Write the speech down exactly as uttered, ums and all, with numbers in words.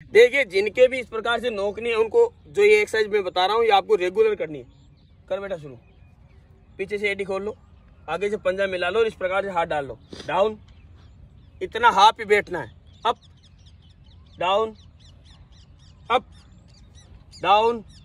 देखिए जिनके भी इस प्रकार से नोक नहीं है उनको जो ये एक्सरसाइज मैं बता रहा हूँ ये आपको रेगुलर करनी है। कर बेटा शुरू। पीछे से एडी खोल लो, आगे से पंजा मिला लो और इस प्रकार से हाथ डाल लो। डाउन, इतना हाथ पे बैठना है। Up down, up down,